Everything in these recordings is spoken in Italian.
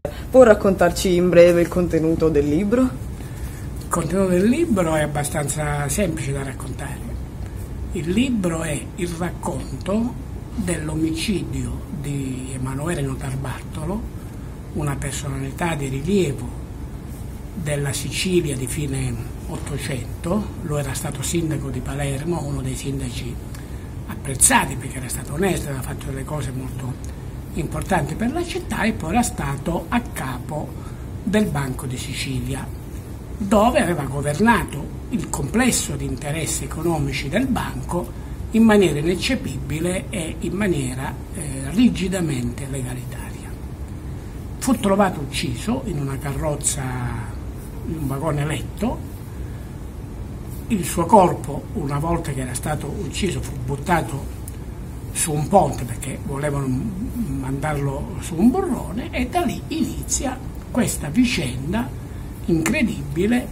Può raccontarci in breve il contenuto del libro? Il contenuto del libro è abbastanza semplice da raccontare. Il libro è il racconto dell'omicidio di Emanuele Notarbartolo, una personalità di rilievo della Sicilia di fine Ottocento. Lui era stato sindaco di Palermo, uno dei sindaci apprezzati perché era stato onesto, aveva fatto delle cose molto importanti per la città, e poi era stato a capo del Banco di Sicilia, dove aveva governato il complesso di interessi economici del banco in maniera ineccepibile e in maniera rigidamente legalitaria. Fu trovato ucciso in una carrozza, in un vagone letto. Il suo corpo, una volta che era stato ucciso, fu buttato su un ponte perché volevano mandarlo su un burrone, e da lì inizia questa vicenda incredibile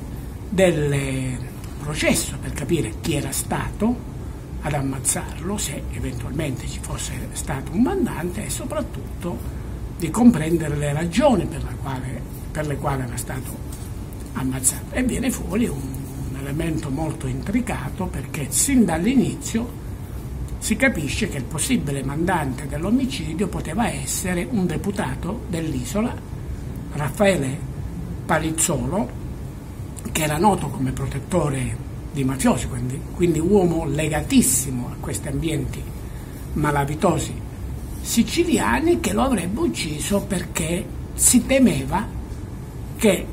del processo per capire chi era stato ad ammazzarlo, se eventualmente ci fosse stato un mandante, e soprattutto di comprendere le ragioni per le quali era stato ammazzato. E viene fuori un elemento molto intricato, perché sin dall'inizio si capisce che il possibile mandante dell'omicidio poteva essere un deputato dell'isola, Raffaele Palizzolo, che era noto come protettore di mafiosi, quindi uomo legatissimo a questi ambienti malavitosi siciliani, che lo avrebbe ucciso perché si temeva che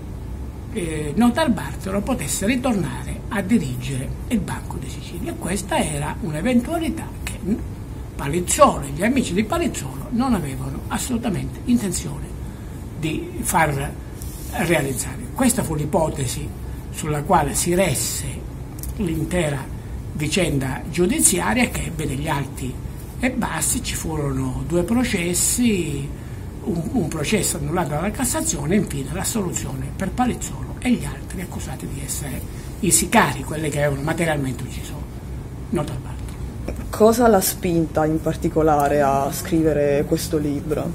Notarbartolo potesse ritornare a dirigere il Banco di Sicilia. Questa era un'eventualità che Palizzolo e gli amici di Palizzolo non avevano assolutamente intenzione di far realizzare. Questa fu l'ipotesi sulla quale si resse l'intera vicenda giudiziaria, che ebbe degli alti e bassi. Ci furono 2 processi, un processo annullato dalla Cassazione, e infine l'assoluzione per Palizzolo e gli altri accusati di essere i sicari, quelli che avevano materialmente ucciso Notarbartolo. Cosa l'ha spinta in particolare a scrivere questo libro?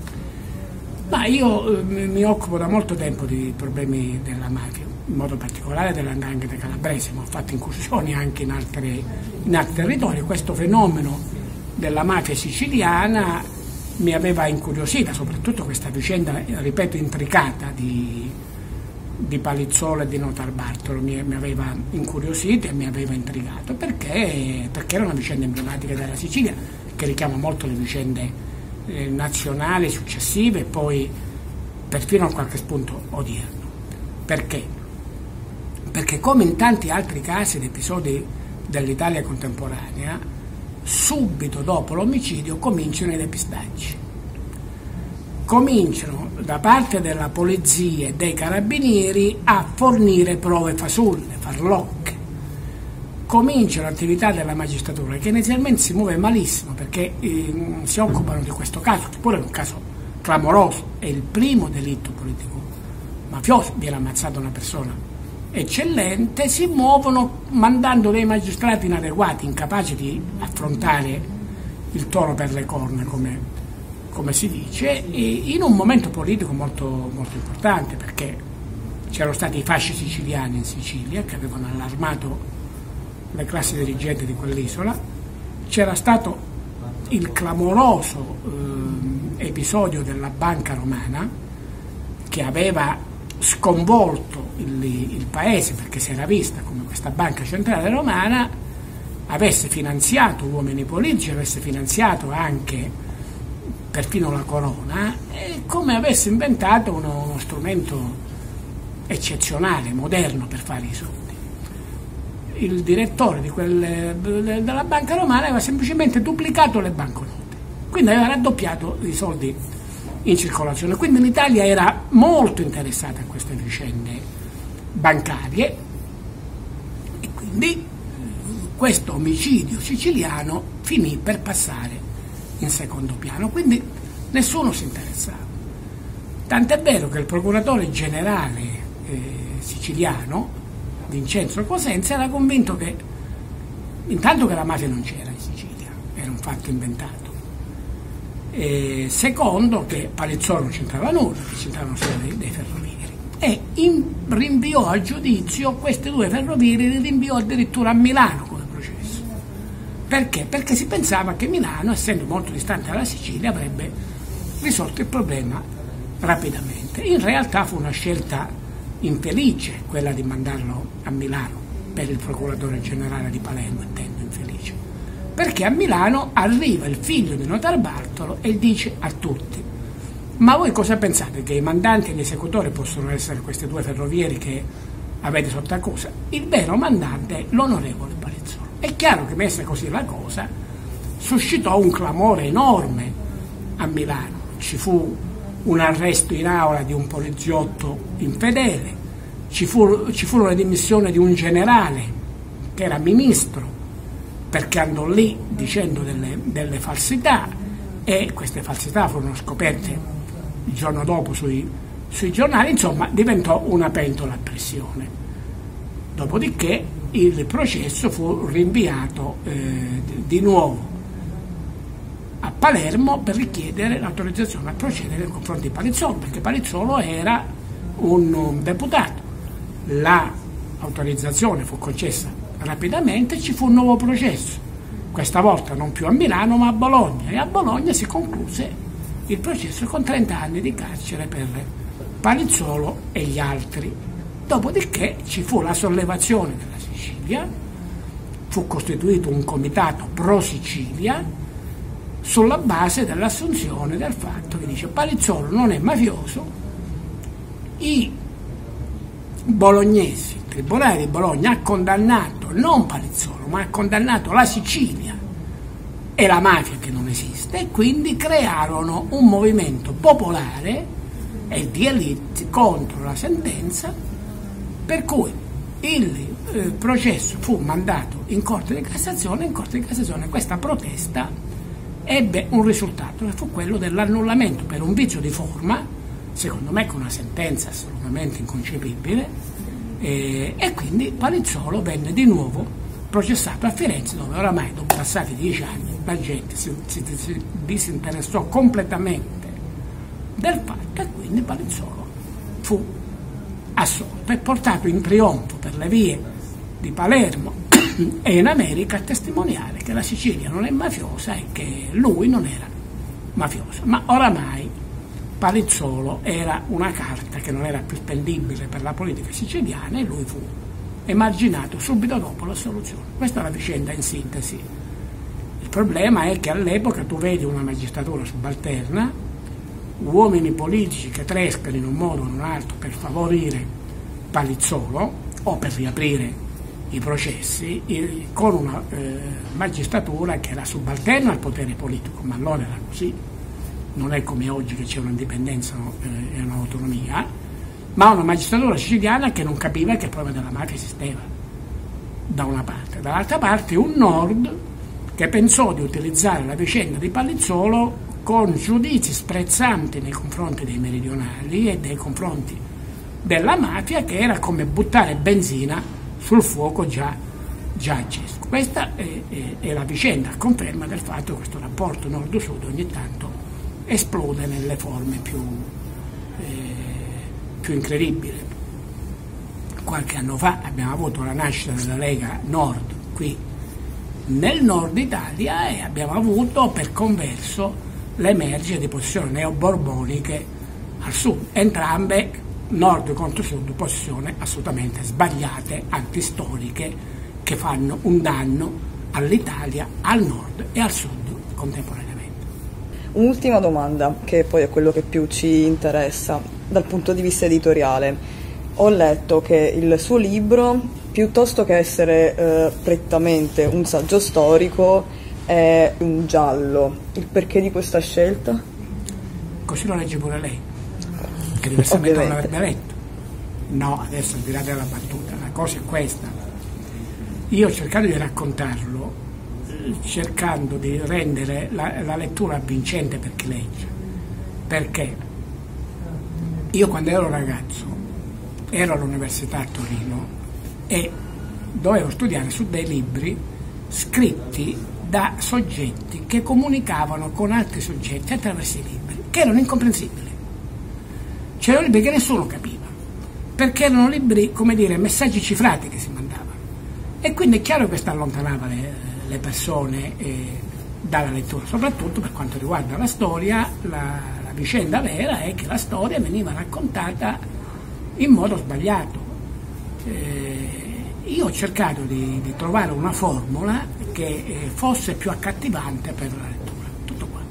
Ma io mi occupo da molto tempo di problemi della mafia, in modo particolare della 'ndrangheta calabrese, ma ho fatto incursioni anche in altri territori. Questo fenomeno della mafia siciliana mi aveva incuriosita, soprattutto questa vicenda, ripeto, intricata di Palizzolo e di Notarbartolo mi aveva incuriosito e mi aveva intrigato, perché era una vicenda emblematica della Sicilia, che richiama molto le vicende nazionali successive e poi perfino a qualche spunto odierno. Perché? Perché, come in tanti altri casi ed episodi dell'Italia contemporanea, subito dopo l'omicidio cominciano i depistaggi. Cominciano da parte della polizia e dei carabinieri a fornire prove fasulle, farlocche. Comincia l'attività della magistratura, che inizialmente si muove malissimo, perché si occupano di questo caso, che pure è un caso clamoroso, è il primo delitto politico mafioso, viene ammazzata una persona eccellente. Si muovono mandando dei magistrati inadeguati, incapaci di affrontare il toro per le corna, come si dice, in un momento politico molto, molto importante, perché c'erano stati i fasci siciliani in Sicilia che avevano allarmato le classi dirigenti di quell'isola, c'era stato il clamoroso episodio della Banca Romana, che aveva sconvolto il paese, perché si era vista come questa banca centrale romana avesse finanziato uomini politici, avesse finanziato anche perfino la corona, e come avesse inventato uno strumento eccezionale, moderno, per fare i soldi. Il direttore della Banca Romana aveva semplicemente duplicato le banconote, quindi aveva raddoppiato i soldi in circolazione. Quindi l'Italia era molto interessata a queste vicende bancarie, e quindi questo omicidio siciliano finì per passare in secondo piano, quindi nessuno si interessava. Tant'è vero che il procuratore generale siciliano, Vincenzo Cosenza, era convinto che intanto che la mafia non c'era in Sicilia, era un fatto inventato, secondo che Palizzolo non c'entrava nulla, che c'entravano solo dei ferrovieri, e rinviò a giudizio questi due ferrovieri, li rinviò addirittura a Milano come processo. Perché? Perché si pensava che Milano, essendo molto distante dalla Sicilia, avrebbe risolto il problema rapidamente. In realtà fu una scelta infelice quella di mandarlo a Milano per il procuratore generale di Palermo, intendo infelice, perché a Milano arriva il figlio di Notarbartolo e dice a tutti: ma voi cosa pensate, che i mandanti e gli esecutori possono essere questi due ferrovieri che avete sotto accusa? Il vero mandante è l'onorevole Palizzolo. È chiaro che, messa così la cosa, suscitò un clamore enorme a Milano. Ci fu un arresto in aula di un poliziotto infedele, ci furono le dimissioni di un generale che era ministro perché andò lì dicendo delle falsità, e queste falsità furono scoperte il giorno dopo sui giornali. Insomma, diventò una pentola a pressione. Dopodiché il processo fu rinviato di nuovo a Palermo per richiedere l'autorizzazione a procedere nei confronti di Palizzolo, perché Palizzolo era un deputato. L'autorizzazione fu concessa rapidamente, ci fu un nuovo processo, questa volta non più a Milano ma a Bologna, e a Bologna si concluse il processo con 30 anni di carcere per Palizzolo e gli altri. Dopodiché ci fu la sollevazione della Sicilia, fu costituito un comitato pro Sicilia sulla base dell'assunzione del fatto che dice: Palizzolo non è mafioso, i bolognesi, il Tribunale di Bologna ha condannato non Palizzolo ma ha condannato la Sicilia e la mafia che non esiste, e quindi crearono un movimento popolare e di elite contro la sentenza, per cui il processo fu mandato in Corte di Cassazione. In Corte di Cassazione questa protesta ebbe un risultato, che fu quello dell'annullamento per un vizio di forma, secondo me con una sentenza assolutamente inconcepibile, e quindi Palizzolo venne di nuovo processato a Firenze, dove oramai, dopo passati 10 anni, la gente si disinteressò completamente del fatto, e quindi Palizzolo fu assolto e portato in trionfo per le vie di Palermo e in America a testimoniare che la Sicilia non è mafiosa e che lui non era mafioso. Ma oramai Palizzolo era una carta che non era più spendibile per la politica siciliana, e lui fu emarginato subito dopo l'assoluzione. Questa è la vicenda in sintesi. Il problema è che all'epoca tu vedi una magistratura subalterna, uomini politici che trescano in un modo o in un altro per favorire Palizzolo o per riaprire i processi, con una magistratura che era subalterna al potere politico, ma allora era così, non è come oggi che c'è un'indipendenza e un'autonomia, ma una magistratura siciliana che non capiva che il problema della mafia esisteva, da una parte. Dall'altra parte un nord che pensò di utilizzare la vicenda di Palizzolo con giudizi sprezzanti nei confronti dei meridionali e nei confronti della mafia, che era come buttare benzina sul fuoco già acceso. Questa è la vicenda, a conferma del fatto che questo rapporto nord-sud ogni tanto esplode nelle forme più incredibili. Qualche anno fa abbiamo avuto la nascita della Lega Nord qui nel nord Italia, e abbiamo avuto per converso l'emergere di posizioni neoborboniche al sud, entrambe nord contro sud, posizioni assolutamente sbagliate, antistoriche, che fanno un danno all'Italia, al nord e al sud contemporaneamente. Un'ultima domanda, che poi è quello che più ci interessa dal punto di vista editoriale. Ho letto che il suo libro, piuttosto che essere prettamente un saggio storico, è un giallo. Il perché di questa scelta? Così lo legge pure lei, che diversamente non l'avrebbe letto. No, adesso al di là della battuta, la cosa è questa. Io ho cercato di raccontarlo cercando di rendere la lettura avvincente per chi legge, perché io quando ero ragazzo ero all'università a Torino e dovevo studiare su dei libri scritti da soggetti che comunicavano con altri soggetti attraverso i libri, che erano incomprensibili. C'erano libri che nessuno capiva, perché erano libri, come dire, messaggi cifrati che si mandavano. E quindi è chiaro che questo allontanava le persone dalla lettura, soprattutto per quanto riguarda la storia. La vicenda vera è che la storia veniva raccontata in modo sbagliato. Io ho cercato di trovare una formula che fosse più accattivante per la lettura, tutto qua.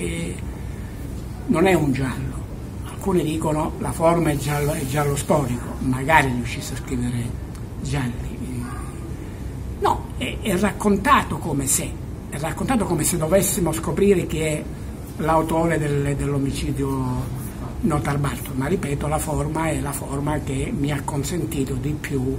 Non è un giallo, alcuni dicono la forma è giallo storico, magari riuscisse a scrivere gialli. No, è raccontato come se dovessimo scoprire chi è l'autore dell'omicidio Notarbartolo, ma ripeto, la forma è la forma che mi ha consentito di più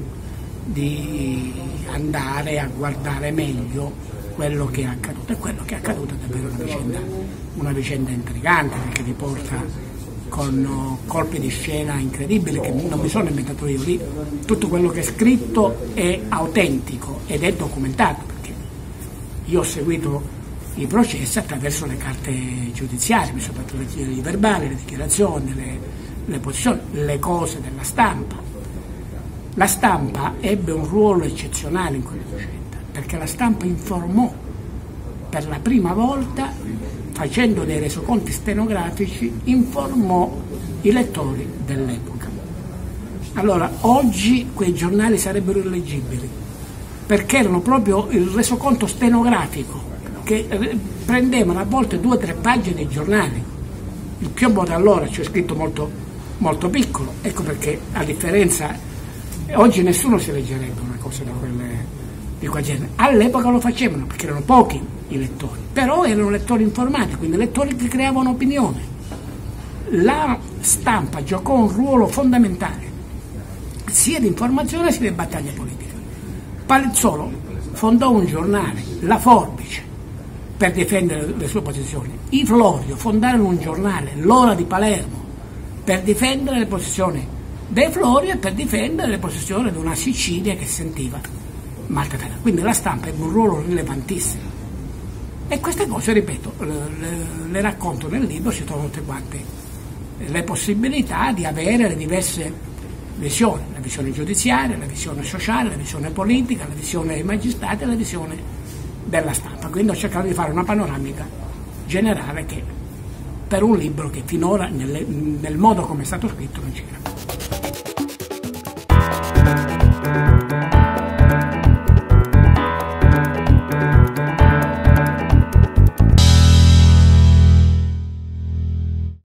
di andare a guardare meglio quello che è accaduto, e quello che è accaduto è davvero una vicenda intrigante, perché ti porta con colpi di scena incredibili che non mi sono inventato io. Lì tutto quello che è scritto è autentico ed è documentato, perché io ho seguito i processi attraverso le carte giudiziarie, mi sono fatto leggere i verbali, le dichiarazioni, le posizioni, le cose della stampa. La stampa ebbe un ruolo eccezionale in quella vicenda, perché la stampa informò per la prima volta, facendo dei resoconti stenografici, informò i lettori dell'epoca. Allora, oggi quei giornali sarebbero illeggibili, perché erano proprio il resoconto stenografico, che prendevano a volte 2 o 3 pagine dei giornali. Il piombo da allora c'è scritto molto, molto piccolo, ecco perché, a differenza, oggi nessuno si leggerebbe una cosa di quel genere. All'epoca lo facevano perché erano pochi i lettori, però erano lettori informati, quindi lettori che creavano opinione. La stampa giocò un ruolo fondamentale sia di informazione sia di battaglia politica. Palizzolo fondò un giornale, La Forbice, per difendere le sue posizioni. I Florio fondarono un giornale, L'Ora di Palermo, per difendere le posizioni dei Florio e per difendere le posizioni di una Sicilia che si sentiva maltrattata. Quindi la stampa ebbe un ruolo rilevantissimo. E queste cose, ripeto, le racconto nel libro, si trovano tutte quante le possibilità di avere le diverse visioni, la visione giudiziaria, la visione sociale, la visione politica, la visione dei magistrati e la visione della stampa. Quindi ho cercato di fare una panoramica generale che per un libro che finora nel modo come è stato scritto non c'era.